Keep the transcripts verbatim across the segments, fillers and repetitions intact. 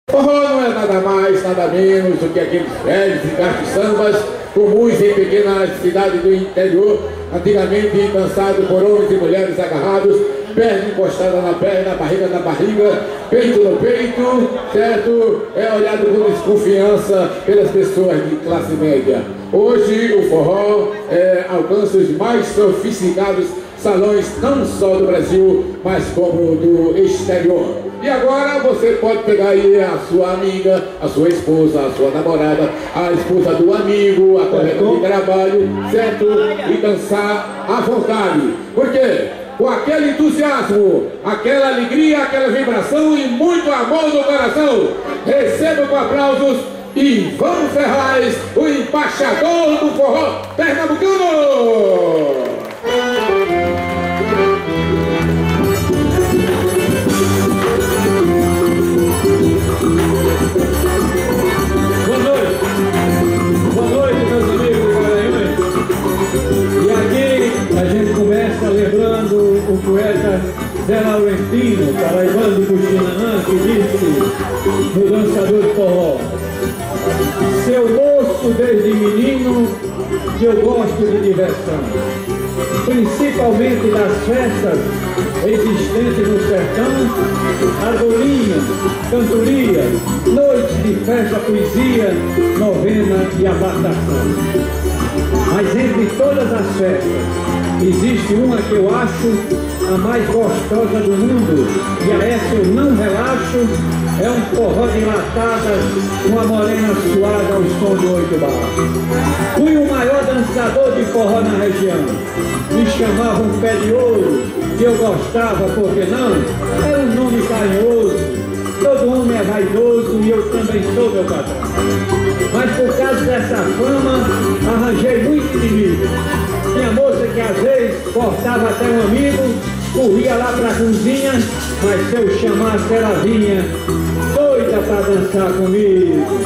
Forró não é nada mais, nada menos do que aqueles velhos e gastos sambas comuns em pequenas cidades do interior, antigamente dançado por homens e mulheres agarrados, perna encostada na perna, barriga na barriga, peito no peito, certo? É olhado com desconfiança pelas pessoas de classe média. Hoje o forró é, alcança os mais sofisticados salões, não só do Brasil, mas como do exterior. E agora você pode pegar aí a sua amiga, a sua esposa, a sua namorada, a esposa do amigo, a colega de trabalho, certo? E dançar à vontade. Por quê? Com aquele entusiasmo, aquela alegria, aquela vibração e muito amor no coração. Receba com aplausos Ivão Ferraz, o embaixador do forró pernambucano. Boa noite, boa noite, meus amigos do Garanhuns. E aqui a gente começa lembrando o poeta Zé Laurentino, paraibano de Cuxinanã, que disse no Dançador de Forró: seu moço desde menino que eu gosto de diversão, principalmente das festas existentes no sertão, argolinha, cantoria, noites de festa, poesia, novena e abartação. Mas entre todas as festas, existe uma que eu acho a mais gostosa do mundo, e a essa eu não relaxo, é um forró de latadas, uma morena suada ao som de oito baixos. Fui o maior dançador de forró na região, me chamavam Pé de Ouro, que eu gostava, por que não? Era um nome carinhoso. Todo homem é vaidoso e eu também sou, meu patrão. Mas por causa dessa fama, arranjei muito inimigo. Tinha moça que às vezes cortava até um amigo, corria lá pra cozinha, mas se eu chamasse ela vinha, doida pra dançar comigo.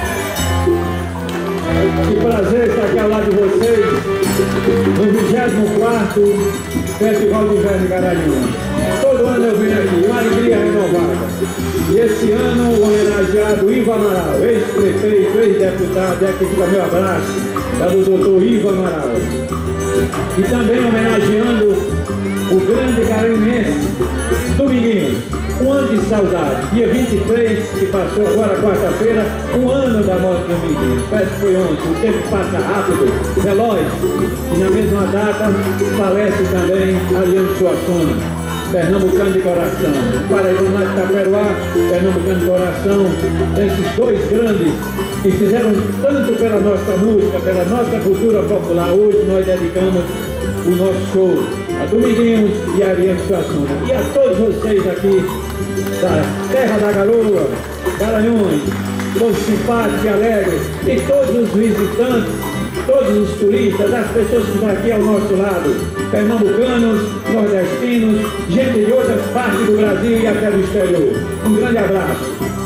Que prazer estar aqui ao lado de vocês, no vigésimo quarto Festival de Inverno de Garanhuns. Todo ano eu venho aqui, uma alegria renovada. E esse ano o homenageado Ivo Amaral, ex-prefeito, ex-deputado, é aqui fica meu abraço, é do doutor Ivo Amaral. E também homenageando o grande garanhuense, Dominguinho, um ano de saudade, dia vinte e três, que passou agora quarta-feira, um ano da morte do Dominguinho. Parece que foi ontem, o tempo passa rápido, veloz, e na mesma data falece também Ariano Suassuna, pernambucano de coração, paraibano de Itaperuá, pernambucano de coração, esses dois grandes que fizeram tanto pela nossa música, pela nossa cultura popular. Hoje nós dedicamos o nosso show a Dominguinhos e a Ariano Suassuna. E a todos vocês aqui da Terra da Garoa, Garanhuns, todos simpáticos e alegres, e todos os visitantes, todos os turistas, as pessoas que estão aqui ao nosso lado, pernambucanos, nordestinos, gente de outras partes do Brasil e até do exterior. Um grande abraço.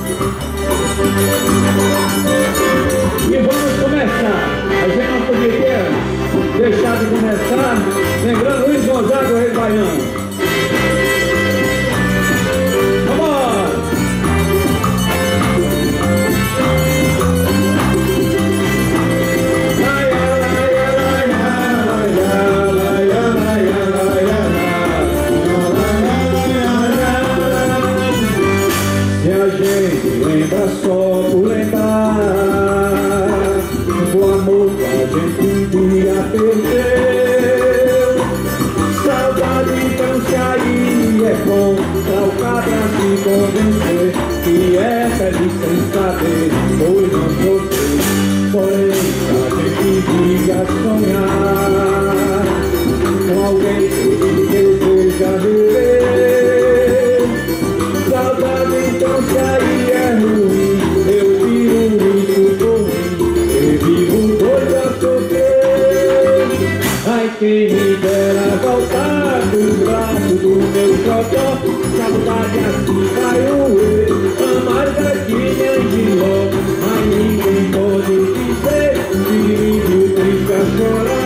E vamos começar. A gente não poderia deixar de começar lembrando Luiz Gonzaga, o rei baiano. Lembra só por lembrar do amor que a gente um dia perdeu. Saudade então se aí é bom pra o cabra se convencer que é feliz sem saber, pois não sofrer. Porém a gente vive sonhar com alguém que deseja viver. Saudade então se aí é ruim, eu tiro isso por mim, eu vivo doido a sofrer. Ai, quem me dera voltar do braço do meu xodó, saudade assim vai roer, amar daqui nem de ló, mas ninguém pode dizer, que me viu triste a chorar.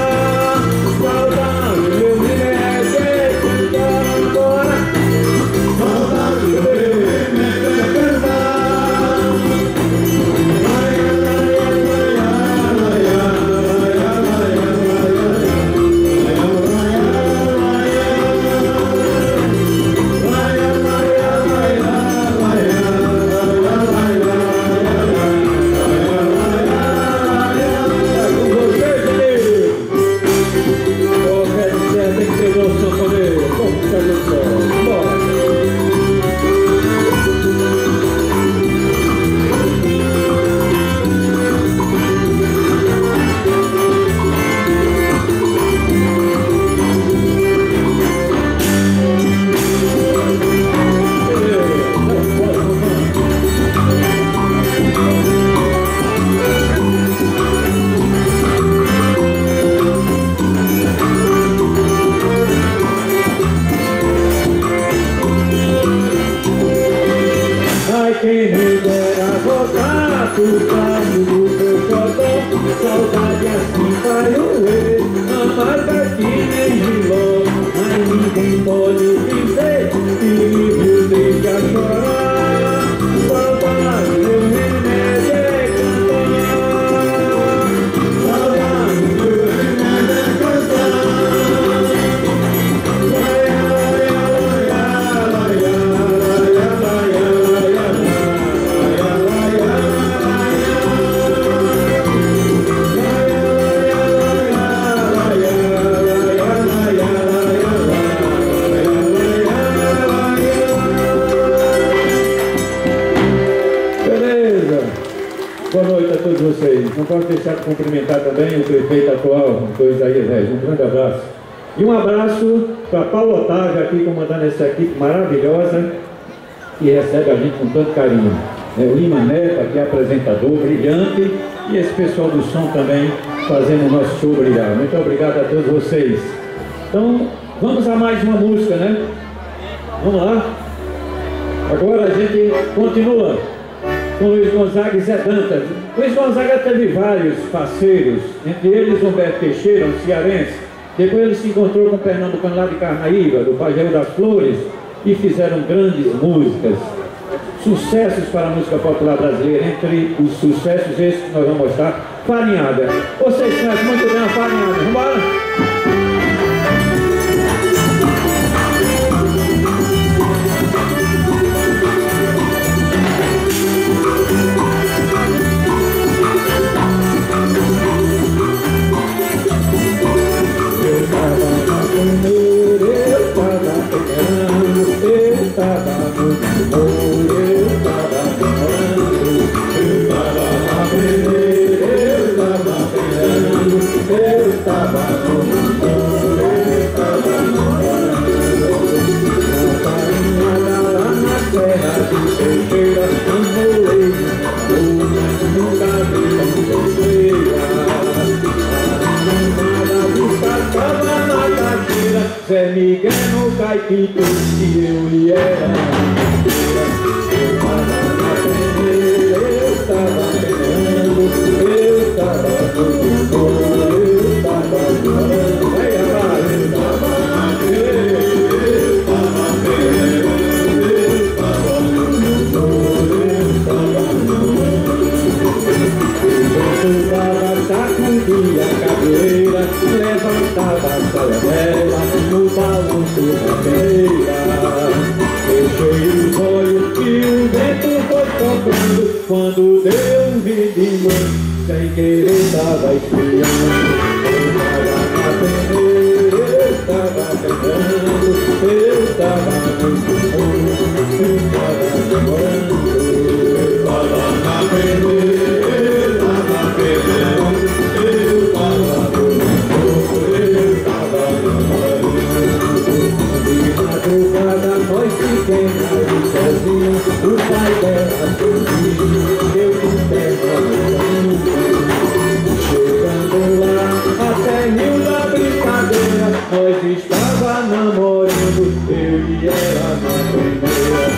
pra voltar pro passo do teu xodó. Saudade assim vai doer, amar aqui nem giló. Mas ninguém pode dizer que me viu deixa chorar. Saudade, meu remédio é cantar. Saudade, meu remédio é cantar. Lai, lai, lai, lai, lai, lai, boa noite a todos vocês. Não posso deixar de cumprimentar também o prefeito atual, o Isaías Reis. Um grande abraço. E um abraço para Paulo Otávio, aqui comandando essa equipe maravilhosa que recebe a gente com tanto carinho. É, o Lima Neto, aqui apresentador, brilhante, e esse pessoal do som também fazendo o nosso show brilhar. Muito obrigado a todos vocês. Então, vamos a mais uma música, né? Vamos lá? Agora a gente continua com Luiz Gonzaga e Zé Dantas. Luiz Gonzaga teve vários parceiros, entre eles Humberto Teixeira, um cearense. Depois ele se encontrou com o pernambucano lá de Carnaíba, do Pajeú das Flores, e fizeram grandes músicas, sucessos para a música popular brasileira. Entre os sucessos esses que nós vamos mostrar, Farinhada. Vocês conhecem muito bem a Farinhada, vamos embora? Zé Miguel no caipito que eu lhe era. Eu tava na peneira, eu tava penando, eu tava no coro, eu tava chorando. Vai, rapaz! Eu tava na peneira, eu tava penando, eu tava no coro, eu tava chorando. Eu tava sacudia a cabeça, levantava a saia dela no balanço da feira. Fechei os olhos e o vento foi tocando. Quando deu um vidinho, sem querer tava espiando. Eu tava na peneira, eu tava pegando, eu tava no mundo, eu tava namorando. Eu tava na peneira, eu tava pegando, eu tava no mundo, eu tava namorando. De madrugada nós ficamos ali sozinhos, o pai dela sorriu, eu com terra no chegando lá, até Rio da Brincadeira, nós estava namorando, eu e ela na peneira.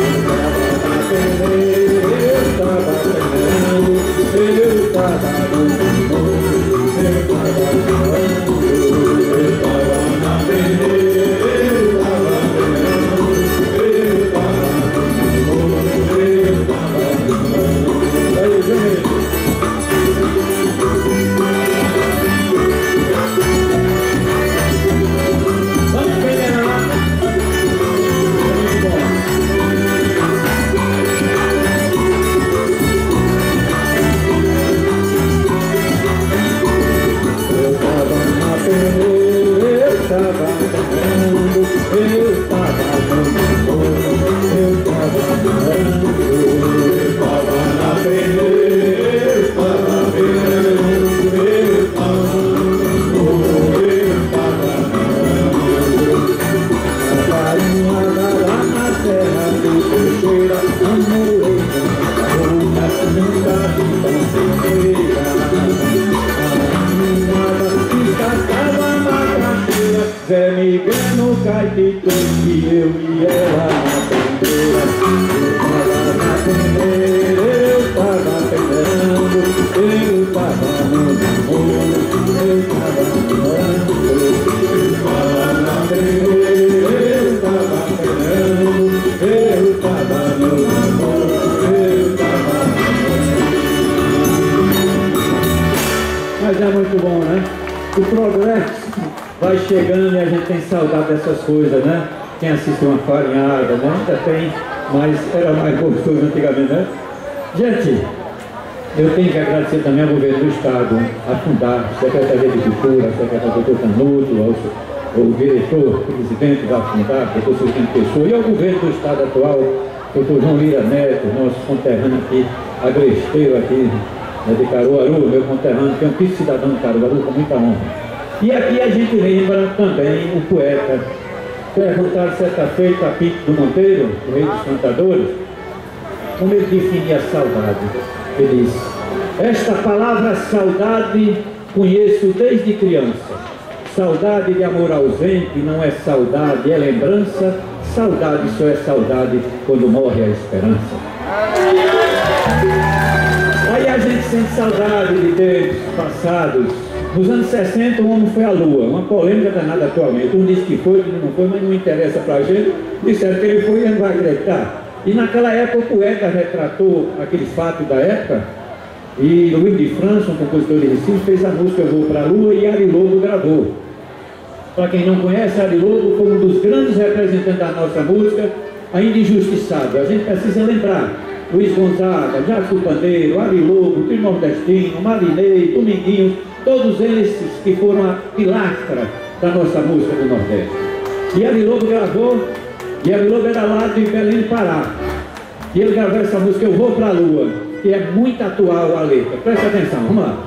Eu tava na peneira, eu tava penando, eu tava no mundo, eu tava namorando, eu tava na peneira. Zé Miguel no caipito que eu e ela na bandeira, eu tava na bandeira. é muito bom, né? O progresso vai chegando e a gente tem saudade dessas coisas, né? Quem assiste uma farinhada, né? Ainda tem, mas era mais gostoso antigamente, né? Gente, eu tenho que agradecer também ao governo do Estado, a Fundar, a Secretaria de Cultura, a Secretaria do doutor Canuto, ao, ao diretor, presidente da Fundar, doutor Silvino Pessoa, e ao governo do Estado atual, doutor João Lira Neto, nosso conterrâneo aqui, agresteiro aqui, né, de Caruaru, meu conterrâneo, que é um tipo cidadão de Caruaru com muita honra. E aqui a gente lembra também o poeta, perguntaram certa feita a Pito do Monteiro, o rei dos cantadores, como ele definia a saudade. Ele disse: esta palavra saudade conheço desde criança. Saudade de amor ausente não é saudade, é lembrança. Saudade só é saudade quando morre a esperança. Aí a gente sente saudade de tempos passados. Nos anos sessenta o homem foi à Lua, uma polêmica danada atualmente. Um disse que foi, outro não foi, mas não interessa pra gente. Disseram que ele foi e não vai acreditar. E naquela época o poeta retratou aquele fato da época, e Luiz de França, um compositor de Recife, fez a música Eu Vou Pra Lua e Ari Lobo gravou. Para quem não conhece, Ari Lobo foi um dos grandes representantes da nossa música, ainda injustiçado. A gente precisa lembrar Luiz Gonzaga, Jacques do Pandeiro, Ari Lobo, Trio Nordestino, Marinei, Dominguinhos, todos eles que foram a pilastra da nossa música do Nordeste. E Ari Lobo gravou, e Ari Lobo era lá de Belém do Pará. E ele gravou essa música Eu Vou Pra Lua, que é muito atual a letra. Presta atenção, vamos lá.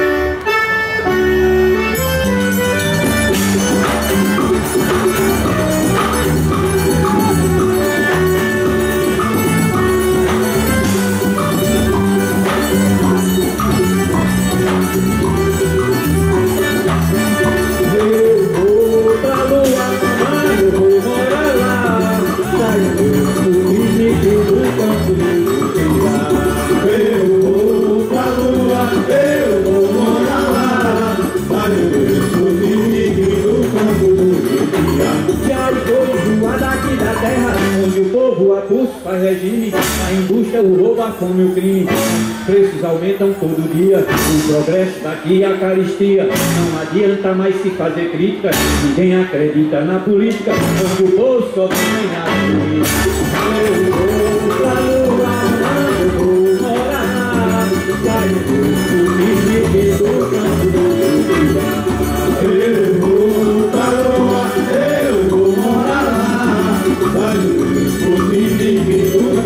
Faz regime, a indústria, o roubo, a fome, o crime. Preços aumentam todo dia, o progresso daqui a caristia. Não adianta mais se fazer crítica, ninguém acredita na política, porque o povo só tem na política. Eu vou pra lua, eu vou morar lá, saio do crime do campo do dia. Eu vou pra lua, eu vou morar lá, saio do crime.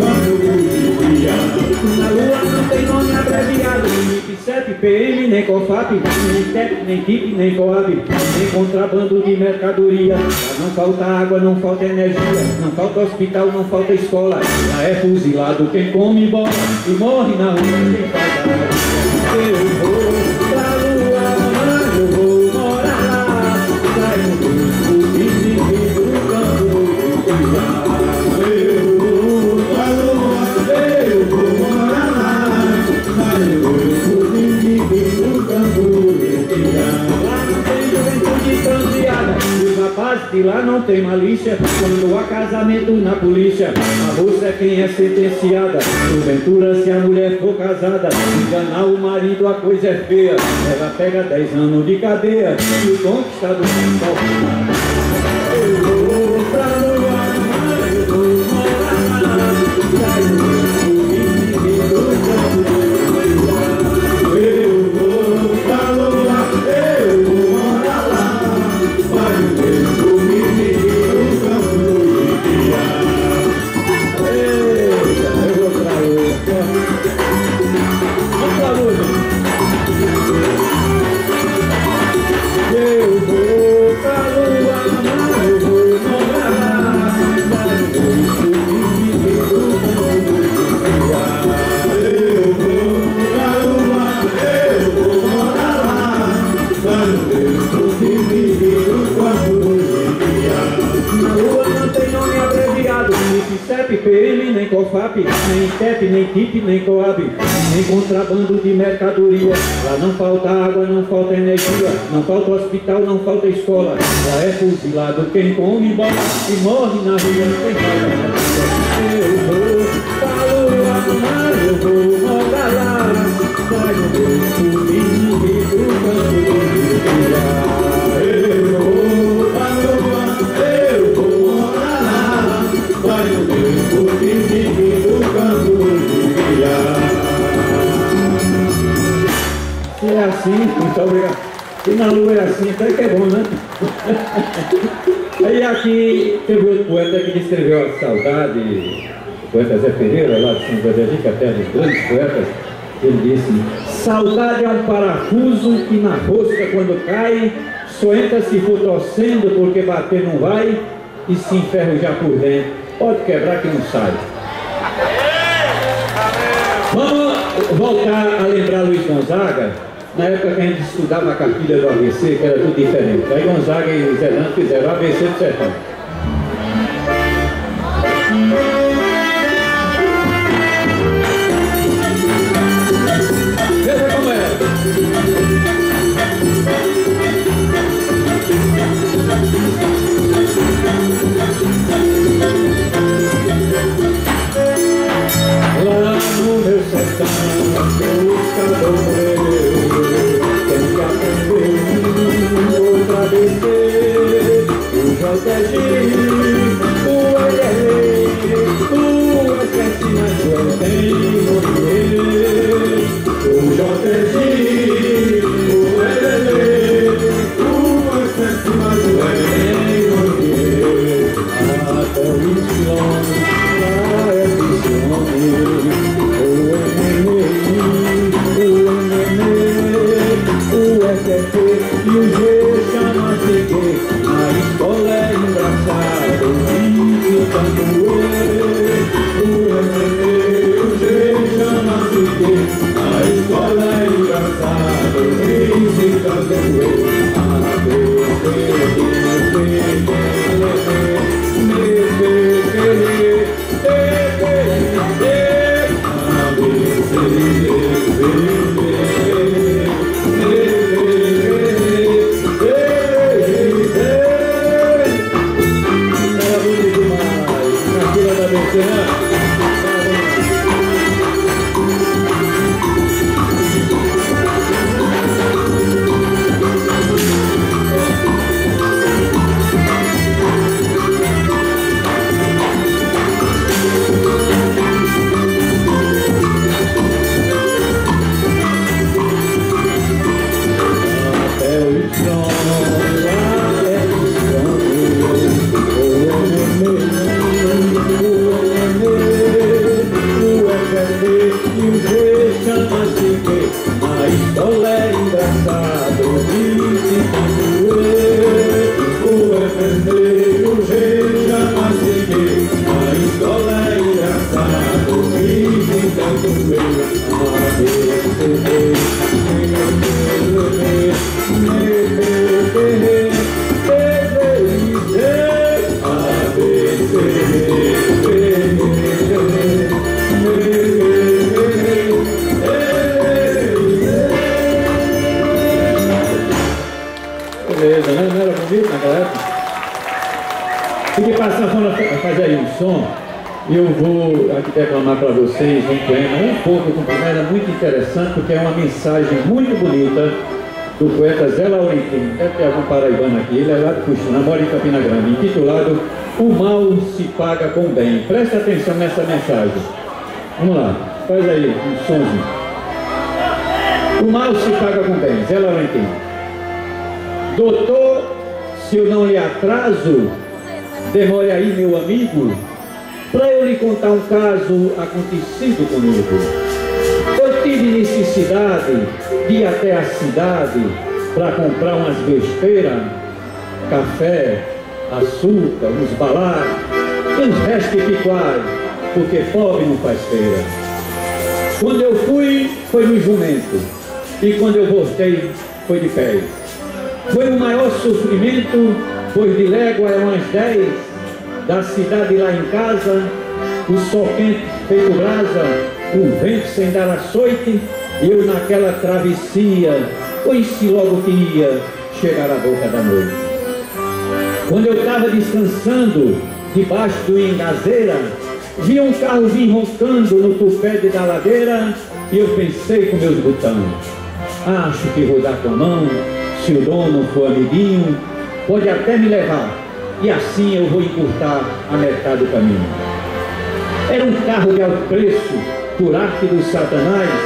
Na lua não tem nome abreviado, nem sete P M, nem COFAP, nem T E P, nem T I P, nem COAB, nem contrabando de mercadoria. Não falta água, não falta energia, não falta hospital, não falta escola. Lá é fuzilado quem come bola e morre na rua quem faz a Eu vou pra lua, eu vou morar lá, saio do crime do campo do dia. De lá não tem malícia, quando há casamento na polícia, a moça é quem é sentenciada. Porventura, se a mulher for casada, enganar o marido a coisa é feia. Ela pega dez anos de cadeia e o conquistado eu vou pra lua, eu vou morar lá, saio do crime do campo do dia. Eu vou pra lua, eu vou morar lá, saio do P M, nem COFAP, nem T E P, nem T I P, nem COAB, nem contrabando de mercadoria. Lá não falta água, não falta energia, não falta hospital, não falta escola. Lá é fuzilado quem come bola e morre na rua quem vai. Eu vou pra lua, eu vou morar lá, saio do crime do campo. Se é assim, muito obrigado. E na lua é assim, até que é bom, né? Aí aqui teve outro poeta que descreveu a saudade, o poeta Zé Pereira, lá de São José de Rica, terra dos grandes poetas. Ele disse: saudade é um parafuso que na rosca quando cai, só entra se for torcendo porque bater não vai, e se enferrujar por dentro, pode quebrar que não sai. Vamos voltar a lembrar Luiz Gonzaga, na época que a gente estudava a cartilha do A B C, que era tudo diferente. Aí Gonzaga e Zé Dante fizeram o A B C do sertão. Veja como é. Lá no meu sertão, buscador meu, tem que aprender outra vez. O J G, o L L, o S S, mas eu tenho morrer. O J G, o L L, o S S, mas eu tenho morrer. Até o Y. E o G chama-se G, a escola é engraçada, o vídeo tanto é. O M, o G chama-se G, a escola é engraçada, o vídeo tanto é. A, B, C, D, E, F, G, H, I, J, beleza, né? Não era bonito naquela época? E de passar a fazer aí um som, eu vou aqui declamar para vocês um poema, um pouco com era muito interessante, porque é uma mensagem muito bonita do poeta Zé Laurentino. Deve ter algum paraibano aqui, ele é lá de Cuxina, mora em Campina Grande, intitulado O Mal se Paga com Bem. Presta atenção nessa mensagem. Vamos lá, faz aí um somzinho. O mal se paga com bem, Zé Laurentino. Doutor, se eu não lhe atraso, demore aí, meu amigo, para eu lhe contar um caso acontecido comigo. Eu tive necessidade de ir até a cidade para comprar umas besteiras, café, açúcar, uns balacos e uns restos de picuário, porque pobre não faz feira. Quando eu fui, foi no jumento, e quando eu voltei, foi de pé. Foi o maior sofrimento, pois de légua eram umas dez, da cidade lá em casa, o sol quente feito brasa, o vento sem dar açoite, e eu naquela travessia, pois se logo que ia chegar à boca da noite. Quando eu estava descansando, debaixo do engazeira, vi um carro vir roncando no tupé da ladeira, e eu pensei com meus botões, acho que vou dar com a mão, se o dono for amiguinho, pode até me levar, e assim eu vou encurtar a metade do caminho. Era um carro de alto preço, por arte do Satanás,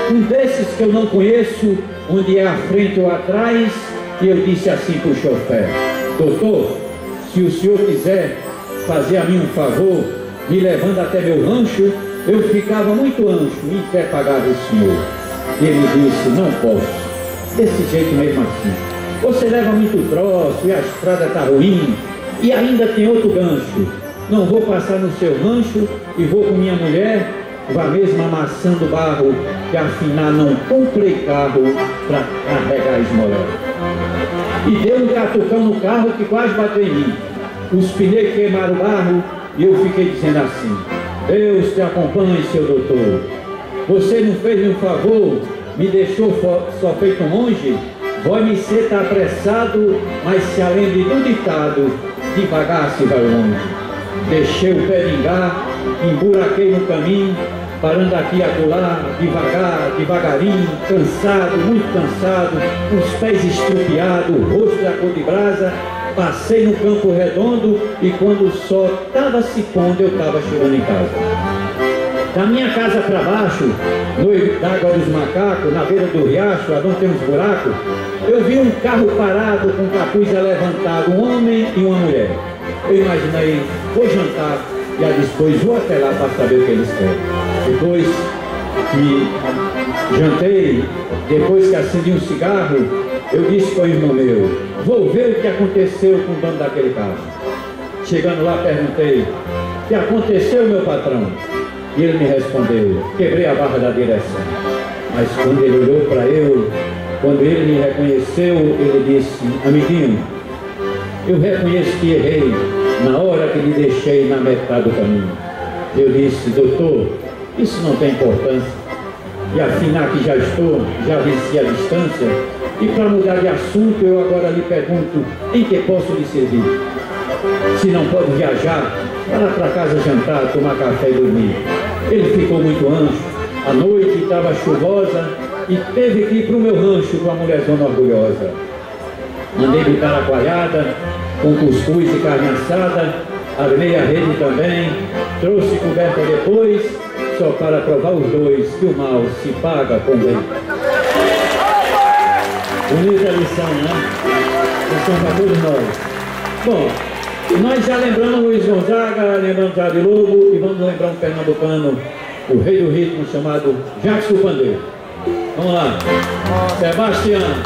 Um desses que eu não conheço, onde é à frente ou atrás, e eu disse assim para o chofer: doutor, se o senhor quiser fazer a mim um favor, me levando até meu rancho, eu ficava muito ancho e até pagava o senhor. E ele disse: não posso, desse jeito mesmo assim. Você leva muito troço e a estrada está ruim, e ainda tem outro gancho. Não vou passar no seu rancho e vou com minha mulher, vá mesmo amassando barro, que afinal não comprei carro para carregar esmola. E deu um catucão no carro que quase bateu em mim. Os pneus queimaram o barro e eu fiquei dizendo assim: Deus te acompanhe, seu doutor. Você não fez um favor, me deixou só feito um monge? Vai-me ser tá apressado, mas se alembre do ditado: devagar se vai longe. Deixei o pé vingar, emburaquei no caminho, parando aqui e acolá, devagar, devagarinho, cansado, muito cansado, os pés estrupiados, o rosto da cor de brasa. Passei no Campo Redondo e quando o sol estava se pondo, eu estava chegando em casa. Da minha casa para baixo, no d'água dos macacos, na beira do riacho, onde tem uns buracos, eu vi um carro parado com capuz levantado, um homem e uma mulher. Eu imaginei, vou jantar, e aí depois vou até lá para saber o que eles querem. Depois que jantei, depois que acendi um cigarro, eu disse para o irmão meu: vou ver o que aconteceu com o dono daquele carro. Chegando lá, perguntei: o que aconteceu, meu patrão? E ele me respondeu: quebrei a barra da direção. Mas quando ele olhou para eu, quando ele me reconheceu, ele disse: amiguinho, eu reconheço que errei na hora que lhe deixei na metade do caminho. Eu disse: doutor, isso não tem importância. E afinal que já estou, já venci a distância. E para mudar de assunto, eu agora lhe pergunto: em que posso lhe servir? Se não pode viajar, vá lá para casa jantar, tomar café e dormir. Ele ficou muito ancho, a noite estava chuvosa e teve que ir para o meu rancho com a mulherzona orgulhosa. Mandei botar a coalhada, com cuscuz e carne assada, armei a rede também, trouxe coberta depois, só para provar os dois que o mal se paga com bem. Bonita lição, né? Lição para todos nós. Bom, nós já lembramos Luiz Gonzaga, lembramos Jardim Lobo e vamos lembrar um pernambucano, o rei do ritmo, chamado Jackson do Pandeiro. Vamos lá. Sebastião.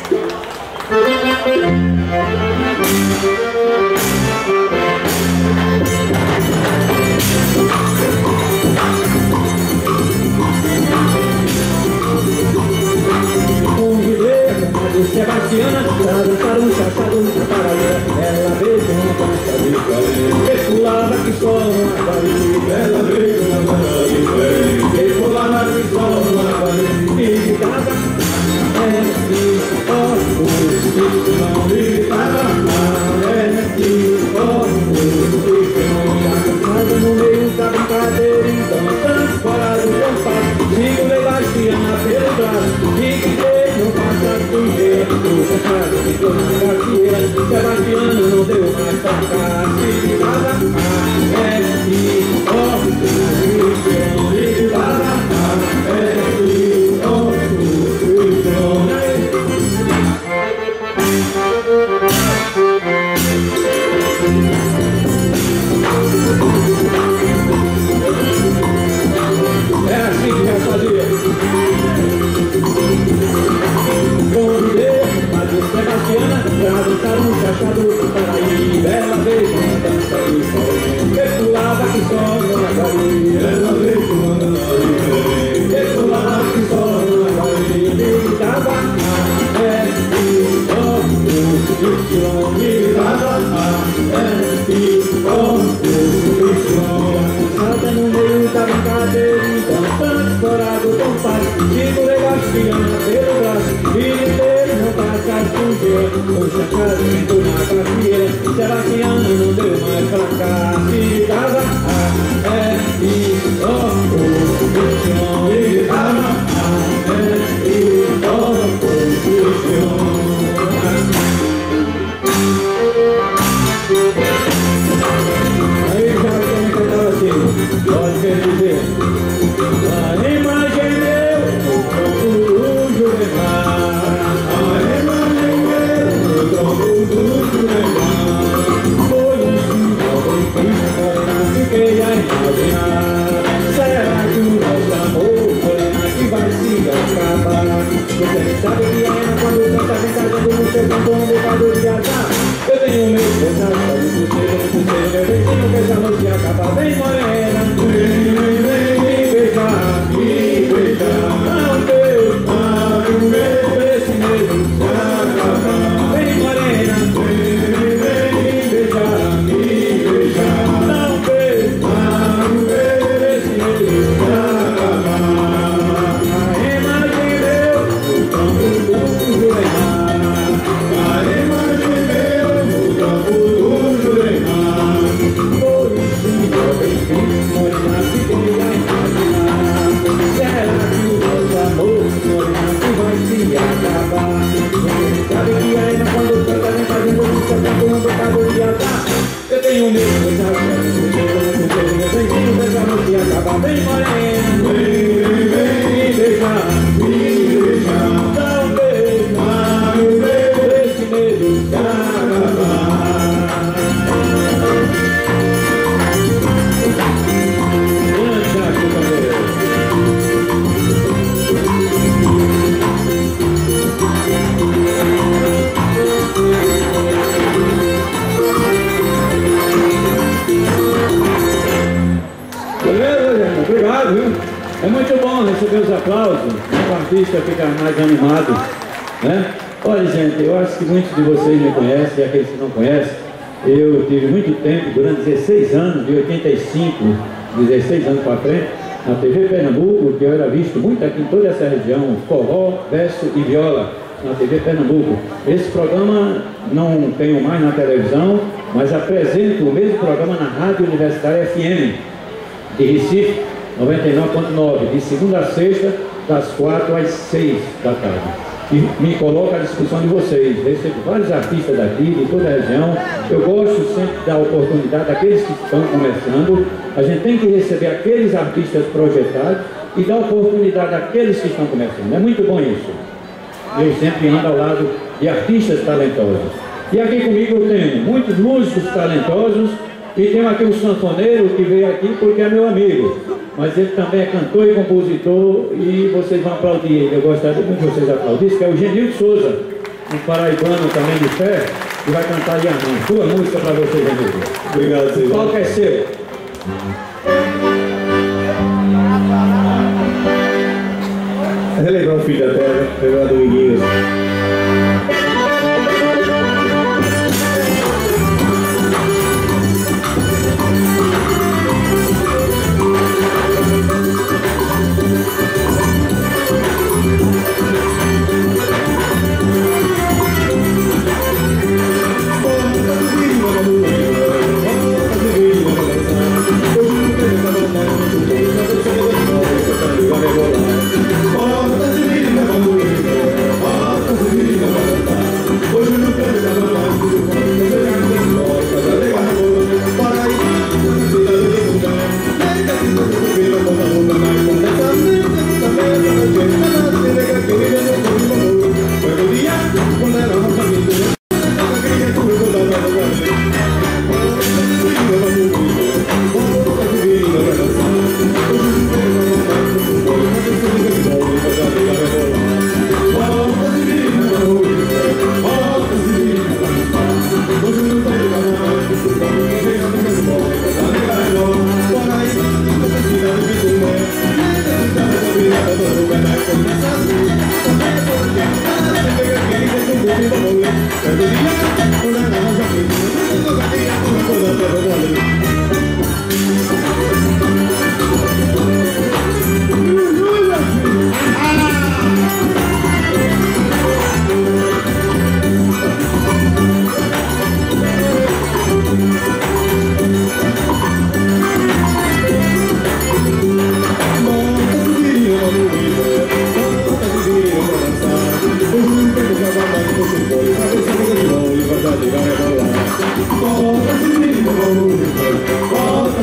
Sebastiana, para dançar um chachado na Paraíba, ela veio com uma dança de frente, que pulava que só uma Paraíba, ela veio com uma dança de frente, que pulava que só uma Paraíba, e gritava, é que ó, o não gritava, é que ó, o já cansado no meio da brincadeira, então dançando fora do compasso, sigo Sebastiana pelo braço, e gritei, não passa com jeito. O chachado ficou na gafieira, Sebastiana não deu mais pra cá. Se gritava, ah, é que ó, o gritava, ah, é que ó, o é assim que já fazia. Convidei Madre Sebastiana pra dançar um chachado do Paraíba. Ela veio com uma dança de sol, que pulava que só uma Paraíba. Ela veio com uma dança de sol, que pulava que só uma Paraíba. E gritava, ah, é que ó, o Y. E gritava, ah, é que ó, o Y. Salta no meio da brincadeira, dançando fora do compasso, sigo Sebastiana pelo braço, e inteiro não passa com jeito. O chachado sentou na gafieira, Sebastiana não deu mais pra cá. Se gritava, ah, é, i, ó, o, y. E gritava, ah, é, i, ó, o, y. Aí já também cantava assim, pode querer dizer, a imagem meu Você sabe que a Ema quando canta vem cantando no seu canto um bocado de azar. Eu tenho medo de pensar, sabe do cheiro, do cheiro, meu vizinho, que essa noite acaba bem morena. Vem, vem, vem, me beijar, me beijar. Não deu, não deu, esse medo já acaba. Vem morena, vem, vem, vem, me beijar, me beijar. Não deu, não deu, esse medo já acaba. A Ema de Deus, o campo do Jurema. A Ema de Deus, o campo do Jurema. Por isso, meu bem, morena, se queria imaginar. Será que o nosso amor, morena, que vai se acabar? Você sabe que a Ema quando canta vem fazendo música pra um bocado de azar. Eu tenho medo de pensar, sabe do cheiro, do cheiro, meu vizinho, que essa noite acaba bem morena. Vem, vem, vem, me beijar, me beijar. Não beijo, não beijo, esse medo já acabar. Beleza, gente? Obrigado, viu? É muito bom receber os aplausos, né? O artista fica mais animado, né? Olha, gente, eu acho que muitos de vocês me conhecem, e aqueles que não conhecem, eu tive muito tempo, durante dezesseis anos, de oitenta e cinco, dezesseis anos para frente, na T V Pernambuco, que eu era visto muito aqui em toda essa região, forró, verso e viola, na T V Pernambuco. Esse programa não tenho mais na televisão, mas apresento o mesmo programa na Rádio Universitária F M, de Recife, noventa e nove ponto nove, de segunda a sexta, das quatro às seis da tarde. E me coloco à disposição de vocês. Recebo vários artistas daqui, de toda a região. Eu gosto sempre de dar oportunidade àqueles que estão começando. A gente tem que receber aqueles artistas projetados e dar oportunidade àqueles que estão começando. É muito bom isso. Eu sempre ando ao lado de artistas talentosos. E aqui comigo eu tenho muitos músicos talentosos. E tenho aqui um sanfoneiro que veio aqui porque é meu amigo, mas ele também é cantor e compositor e vocês vão aplaudir ele. Eu gostaria muito que vocês aplaudissem, que é o Genil Souza, um paraibano também de fé, que vai cantar Yanã. Sua música para vocês, Genil. Obrigado, senhor. Qual que é seu? Relembrar o filho da terra, relembrar Dominguinhos. Bota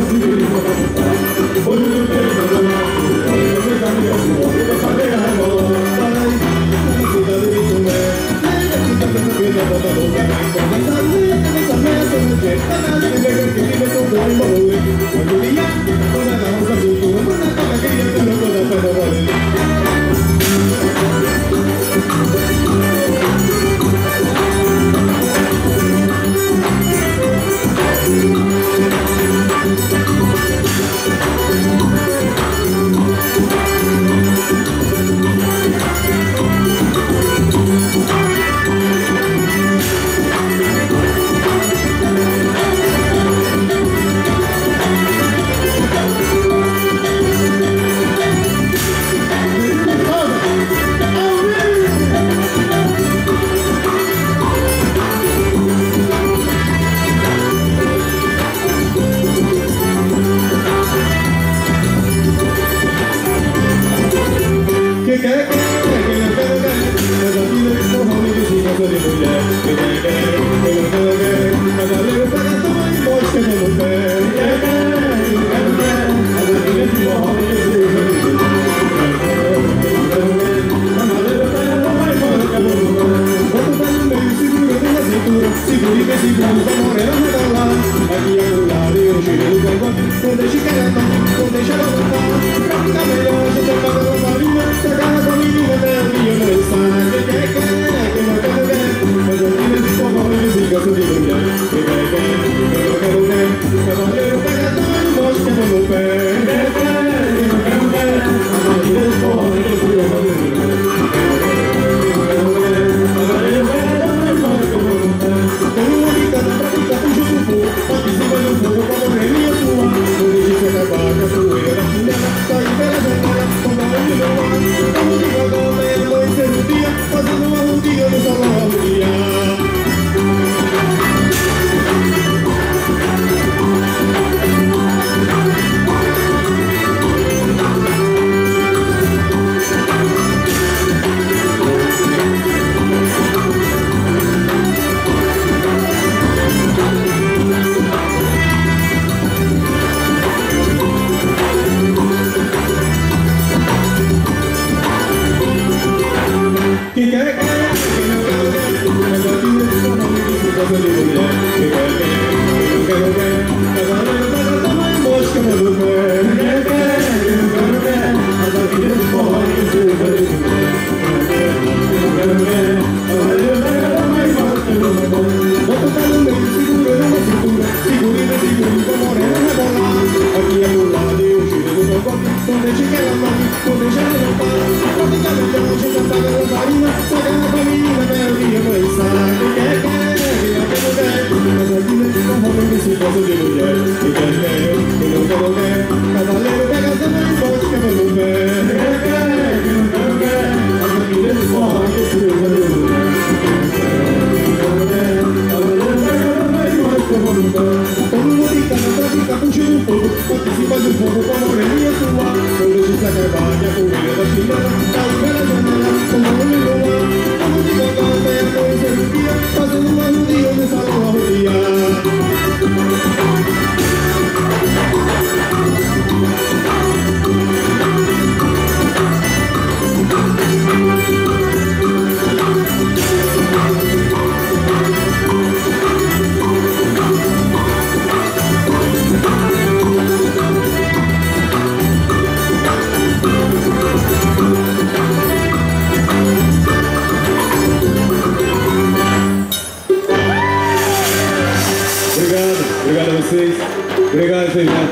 casa de mulher. Quem quer, quer, quem não quer, não quer. Cavaleiro pega a tua e mostra que não quer. Quem quer, quem não quer, não quer. As amigas de morro e os seus amigos. Cavaleiro pega a tua e mostra que não quer. Bota o pé no meio, segurando na cintura. Segura e vem segurando pra morena rebolar. Aqui é o lado e eu giro no bambam. Não deixe que ela toque, não deixe ela voltar. Pra ficar melhor, a gente apaga a lamparina. Se agarra com a menina dela e eu não sai. Quem quer, quer, quem não quer, não quer. Mas a filha de forró eles se cansam de mulher. Quem quer, quer, quem não quer, não quer. Cavaleiro pega a tua e mostra que é no pé. Quem quer, quer, quem não quer, não quer. As amigas de forró eles se cansam de mulher. Cavaleiro pega a tua e mostra que é no pé. Tem uma guitarra pra ficar fugindo do fogo. Pode se vai no fogo pra morrer minha sua. Não deixe se acabar com a poeira da chinela. Sai pela janela, com a mão de meu ar. Vamos devagar, meia-noite no dia. Fazendo uma rodinha no salão harmonia. Quem quer, quer, quem não quer, não quer. Mas aqui no salão se gosta de mulher. Quem quer, quer, quem não quer, não quer. Cavaleiro pega a tua e mostra que é no pé. Quem quer, quer, quem não quer, não quer. Mas aqui no forró se gosta de mulher. Quem não quer, não quer. Cavaleiro pega a tua e mostra que é no pé. Bota o pé no meio, segurando na cintura. Segura e segura com a morena rebolar. Aqui é do lado e eu giro no meu copo. Não deixe que ela toque, não deixe ela voltar. Pra ficar melhor, a gente apaga a lamparina. Se agarra com a menina dela e eu não sai. Quem quer, quer, quem não quer, não quer. Mas aqui nesse forró eles se gostam de mulher. Quem quer, quer, quem não quer, não quer. Cavaleiro pega a tua e mostra que é no pé. Quem quer, quer, quem não quer, não quer. Mas aqui nesse forró eles se gostam de mulher. Todo mundo fica na pra ficar puxando fogo. Participa do fogo com a moreninha sua. Não deixe se acabar que a poeira da chinela. Sai pela janela, com a mão no ar. Vamos devagar, meia-noite no dia. Fazendo uma rodinha no salão harmonia. Obrigado a vocês. Obrigado, seu Ivan.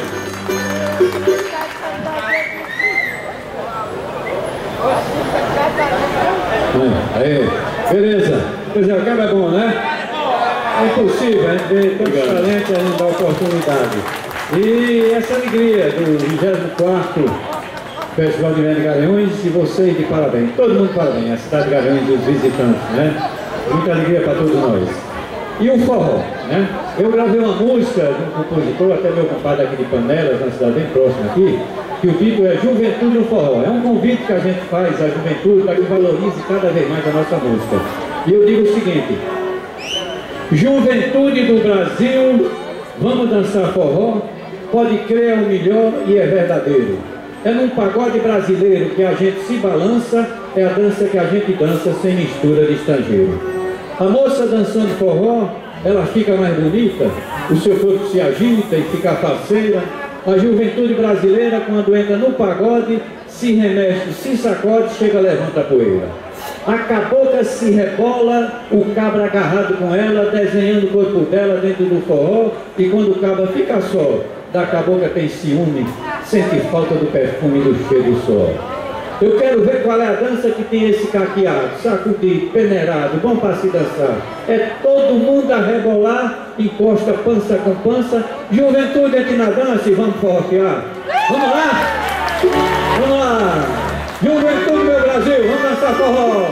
Aí, beleza. Pois é, o cara é bom, né? É impossível, a gente vê tantos talentos e a gente dá oportunidade. E essa alegria do vigésimo quarto Festival de Inverno de Garanhuns, e vocês de parabéns. Todo mundo parabéns, a cidade de Garanhuns e os visitantes, né? Muita alegria para todos nós. E o forró, né? Eu gravei uma música de um compositor, até meu compadre aqui de Panelas, na cidade bem próxima aqui, que o título é Juventude no Forró. É um convite que a gente faz à juventude para que valorize cada vez mais a nossa música. E eu digo o seguinte: juventude do Brasil, vamos dançar forró? Pode crer, é o melhor e é verdadeiro. É num pagode brasileiro que a gente se balança, é a dança que a gente dança sem mistura de estrangeiro. A moça dançando forró, ela fica mais bonita, o seu corpo se agita e fica faceira. A juventude brasileira, quando entra no pagode, se remexe, se sacode, chega, levanta a poeira. A cabocla se rebola, o cabra agarrado com ela, desenhando o corpo dela dentro do forró, e quando o cabra fica só, da cabocla tem ciúme, sente falta do perfume e do cheiro do sol. Eu quero ver qual é a dança que tem esse caqueado, sacudido, peneirado, bom para se dançar. É todo mundo a rebolar, encosta pança com pança. Juventude aqui na dança e vamos forroquear. Vamos lá? Vamos lá! Juventude, meu Brasil, vamos dançar forró!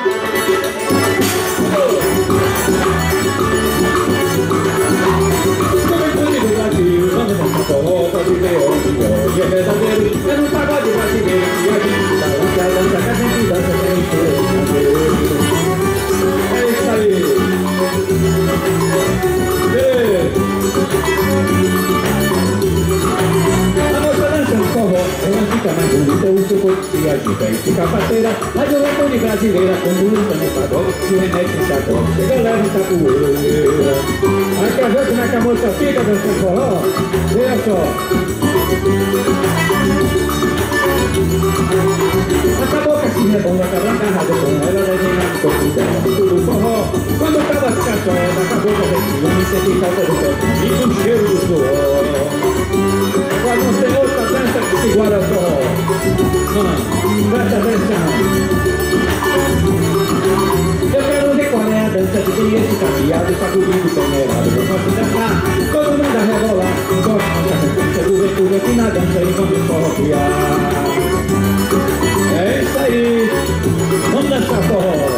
Juventude do Brasil, vamos dançar forró, pra viver o melhor. E é verdadeiro, é no pagode brasileiro que a gente dança, dança, que a gente dança sem mistura. É isso aí. cachaceira, a juventude brasileira, quando luta no pagode, se remete em sacode, chega leva em capoeira. Aí quer ver como é que a moça fica dançando forró? Veja só. Acabou que assim é bom, acabou agarrado com ela, desenhando o corpo dela, tudo forró. Quando tava caçola, acabou com a ciúme, senti falta do pé e do cheiro do suor. Agora não tem outra dança que se guarda forró. Mano, presta atenção. Eu quero ver qual é a dança que tem esse capeado, sacudindo peneirado. Eu posso dançar, todo mundo a rebolar. Gosto da sequência do vento aqui na dança e vamos forropear. É isso aí, vamos dançar forró.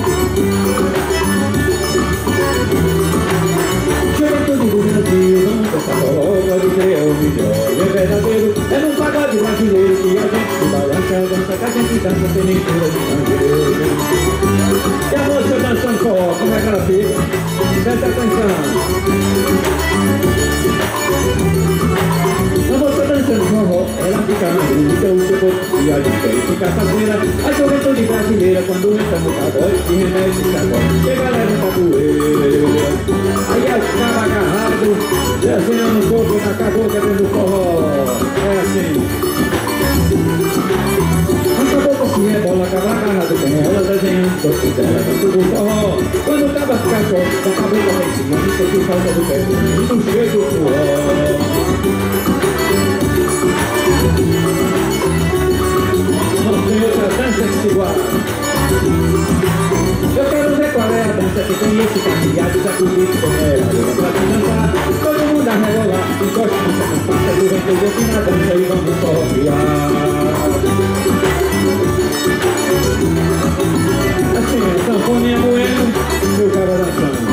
Juventude do Brasil, vamos dançar forró, pode crer, é o melhor. E é verdadeiro, é num pagode brasileiro que a gente se balança, a dança que a gente dança sem mistura de candeeiro. E a moça dançando forró, como é que ela fica? Presta atenção. A moça dançando forró, ela fica na música, o seu corpo se agita e fica faceira. A juventude brasileira, quando entra no pagode, se remete e sacode, chega leva em capoeira. Aí as caras agarrados, desenhando o corpo na cabocla dentro do forró. É assim. Acabou com se rebola, acaba agarrado com ela, desenhando o corpo dela dentro do forró. Quando tava ficando com a cabocla lá em cima, me sentiu falta do pé e do cheiro do suor. Não tem outra dança que se guarda. Eu quero ver qual é a dança que tem esse caminhado, sacudido com ela. Pra dançar, todo mundo a rebolar. E gosta dessa compassa, juventude aqui na dança e vamos forropear. Assim, a sanfoninha moendo, meu cara dançando.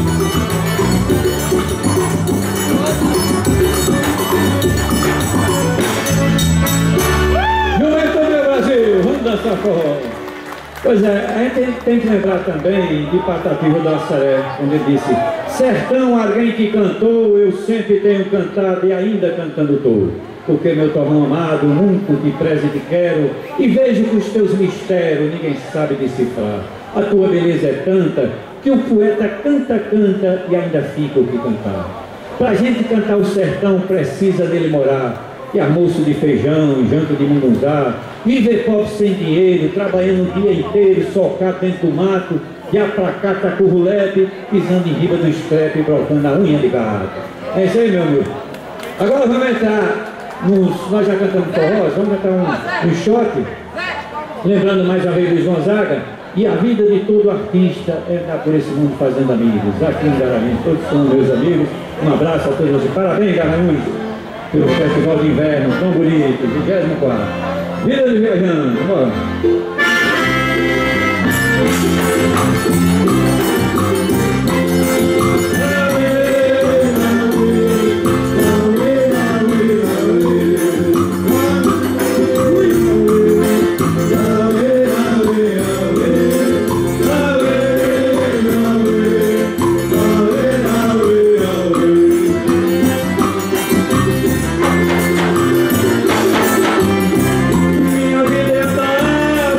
Juventude do Brasil, vamos dançar forró. Pois é, a gente tem que lembrar também de Patativa do Assaré, onde ele disse: sertão, alguém que cantou, eu sempre tenho cantado e ainda cantando estou. Porque meu torrão amado, nunca te prezo e te quero, e vejo que os teus mistérios ninguém sabe decifrar. A tua beleza é tanta que o poeta canta, canta e ainda fica o que cantar. Pra gente cantar o sertão precisa dele morar. E almoço de feijão, janto de mungunzá, viver pobre sem dinheiro, trabalhando o dia inteiro, socado dentro do mato, de pra cá tá com o rulete, pisando em riba do estrepe e brotando a unha de gato. É isso aí, meu amigo. Agora vamos entrar nos... Nós já cantamos forró, vamos cantar um, um shot, lembrando mais uma vez Luiz Gonzaga. E a vida de todo artista é andar por esse mundo fazendo amigos. Aqui em Garanhuns, todos são meus amigos. Um abraço a todos vocês. Parabéns, Garanhuns, pelo Festival de Inverno tão bonito, vigésimo quarto. Vida de viajando, bora. Minha vida é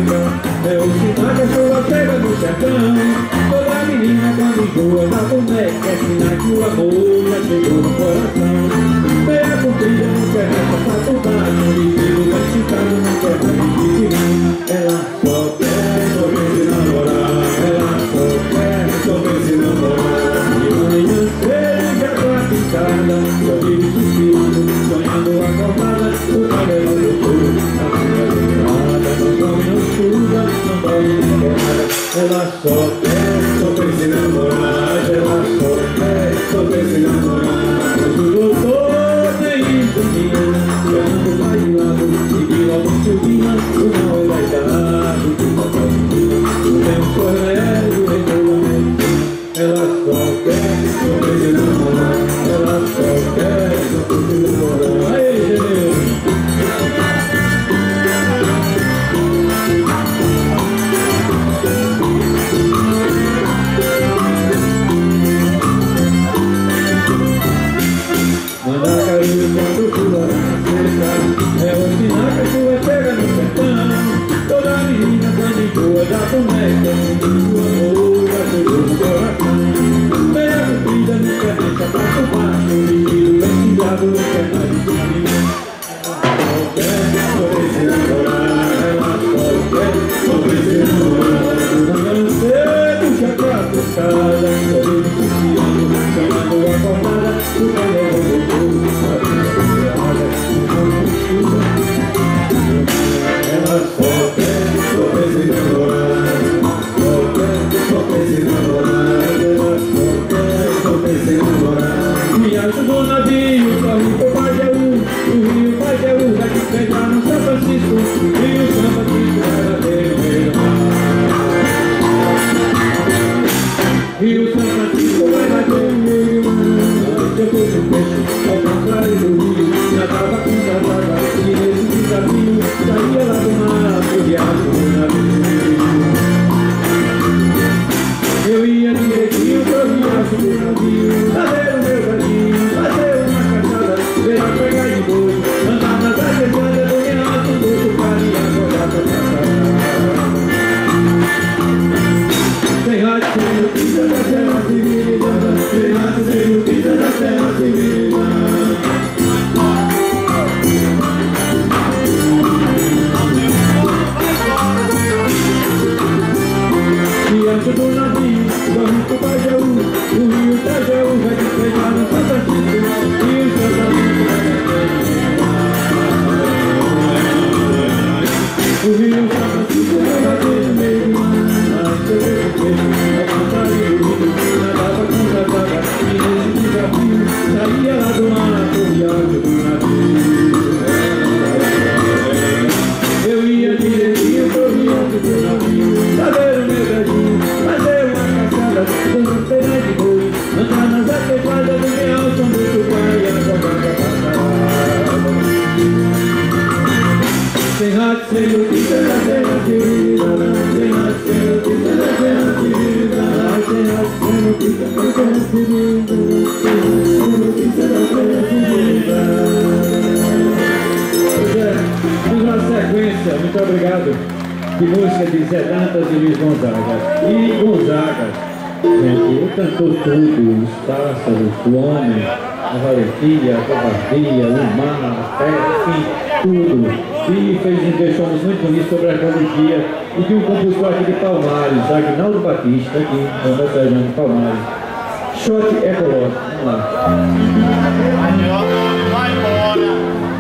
boneca, é o sinal que a chuva chega no sertão. Toda menina quando enjoa da boneca, é sinal que o amor já chegou no coração. Meia comprida não quer mais passar por baixo, o vestido mexicano não quer mais vestir. Ela só quer, só pensa em namorar. Ela só quer, só pensa em namorar. De manhã cedo já tá pintada, só vive suspirando, sonhando acordada. O cabelo doutor, a filha dourada, não dorme, não estuda, não dorme, não quer nada. Ela só quer, só pensa em namorar. Ela só quer, só pensa em namorar. Mas o doutor nem isso tinha, chamando o pai de lado, e de logo subia, o mal vai dar, o que tá fazendo. O tempo correto, o regulamento. Ela só quer, só pensa em namorar. Ela só quer, só pensa em namorar. Aí, Genil! Manda cair quando chuva seca, é o sinal que a chuva chega no sertão. Toda menina quando enjoa da boneca, o amor já chegou no coração. Meia comprida não quer deixar pra baixo, o vestido vestigado não quer mais vestir. Ela só quer, só pensa em namorar. Ela só quer, só pensa em namorar. Manhã cedo já tá pescada, só vive suspirando, sonhando acordada. O cabelo doutor, a vida dourada, não estuda. Ela só quer, só pensa em namorar. Só quer, só pensa em namorar. Ela só quer, só pensa em namorar. Viagem do navio, corre pro Pajeú, o rio Pajeú vai te pegar no São Francisco, e o São Francisco vai bater no meio do mar. E o São Francisco vai bater no meio do mar. Eu fui no peixe, ao contrário do rio, nadava com casada, e nesse desafio, saía lá do mar, pro viagem do navio. Eu ia direitinho pro viagem do navio, fazer o meu vadinho, fazer uma caçada, ver a pegar de boi, andar na trajetória do reato, do carinha, acordar pra caçar. Sem rádio, sem notícia da terra civilizada, sem rádio, sem notícia da terra civilizada. Diante do navio, corre pro Pajeú, o rio Pajeú vai te pegar no São Francisco, e o São Francisco vai bater. O rio São Francisco vai bater no meio do mar. Mas eu vejo o peixe, ao contrário do rio, nadava com casada, e nesse desafio, saía lá do mar, pro viagem do navio. Eu ia direitinho pro viagem do navio, saber o meu gadinho, fazer uma caçada, dando pena de boi, andar nas arquefadas do real, som do Tupã e acordar pra passar. Sem rádio, sem notícia da terra civilizada, sem rádio, sem notícia da terra civilizada, sem rádio, sem notícia da terra civilizada, sem rádio, sem notícia da terra civilizada. Pois é, vamos na sequência, muito obrigado. De música de Zé Dantas e Luiz Gonzaga. E Gonzaga, gente, ele cantou tudo: os pássaros, o homem, a valentia, a covardia, o mar, a terra, enfim, tudo. E fez um deixamos muito bonito sobre a ecologia e de um compositor aqui de Palmares, Aguinaldo Batista, aqui, no meu terreno de Palmares. Shot ecológico, vamos lá. Vai embora.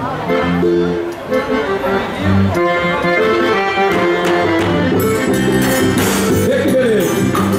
Vê que beleza.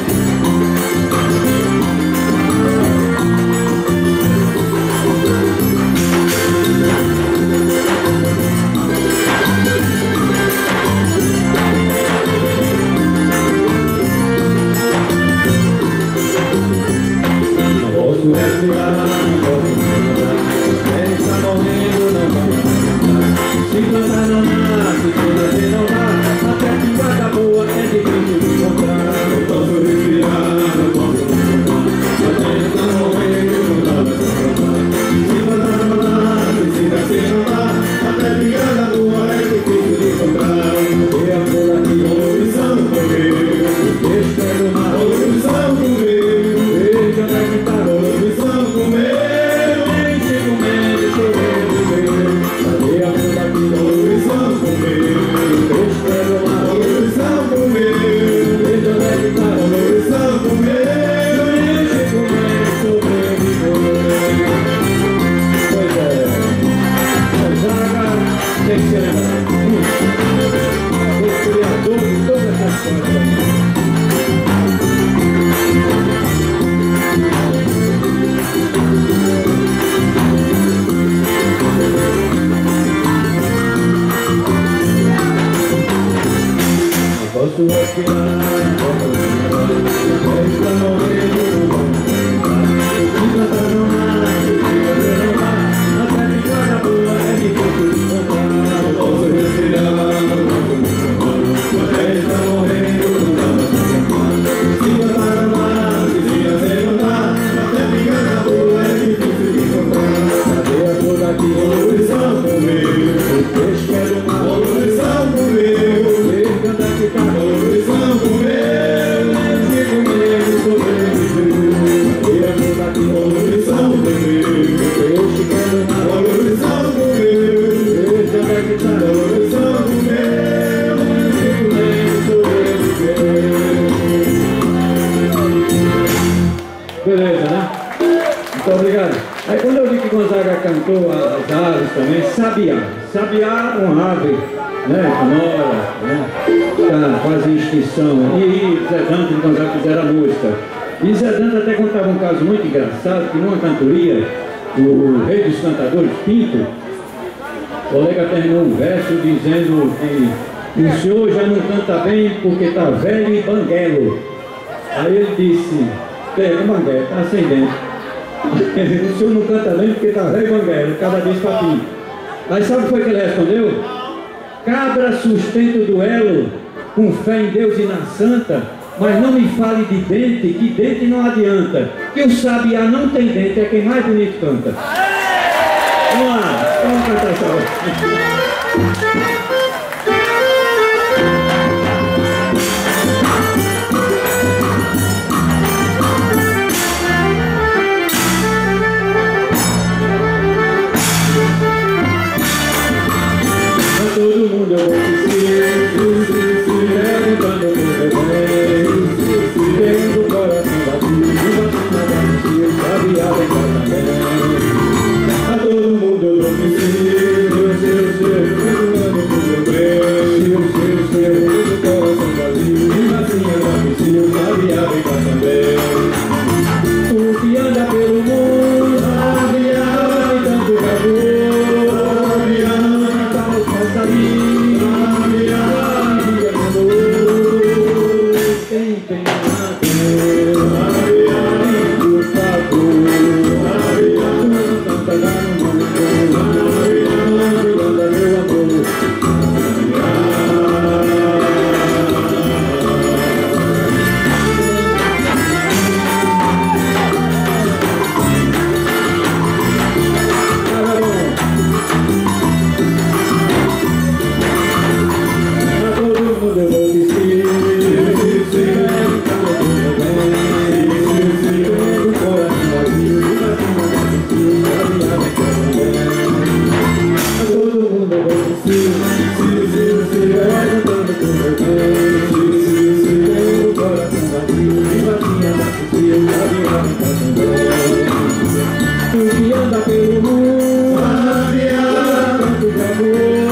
Posso respirar, não posso respirar. Está morrendo, não vai matar. Se plantar não nasce, posso respirar, posso respirar, está morrendo, se plantar no mar, se fazer no mar, até ficar na boa é difícil de encontrar. Posso respirar, até está morrendo, se plantar no mar, se fazer no mar, até ficar na boa é difícil de encontrar. Cadê a cor daqui? Poluição comigo, o peixe quer do mar, poluição comigo, o peixe canta que tá, poluição comigo, nem se comigo, sobreviveu. Cadê a cor daqui? Poluição comigo, o peixe quer do mar, poluição comigo, o peixe canta que tá, poluição comigo, nem se comigo, sobreviveu. Beleza, né? Muito obrigado. Aí quando eu vi que Gonzaga cantou as aves também, Sabiá. Sabiá é uma ave, né, sonora, né, está quase em extinção. E Zé Dantas e Gonzaga fizeram a música. E Zé Dantas até contava um caso muito engraçado, que numa cantoria, o, o rei dos cantadores, Pinto, o colega terminou um verso dizendo que o senhor já não canta bem porque está velho e banguelo. Aí ele disse, pega banguelo, está sem dente. O senhor não canta bem porque está velho e banguelo, cada vez para Pinto. Aí sabe o que foi que ele respondeu? Cabra sustenta o duelo com fé em Deus e na santa, mas não me fale de dente, que dente não adianta, que o sabiá não tem dente, é quem mais bonito canta. Vamos lá, vamos cantar essa hora. Todo mundo eu vou dizer, perguntando por bem, vendo o coração batido, vacina batido, sabiá vem cá também. A todo mundo eu vou dizer, seu, seu, seu, perguntando por bem, seu, seu, seu, vendo o coração batido, vacina batido, sabiá vem cá também. Tu que anda pelo mundo, sabiá vem tanto calor. Quem tem nada, por favor, canta lá no mundo, canta meu amor. Tu que anda pelo mundo, tanto de amor.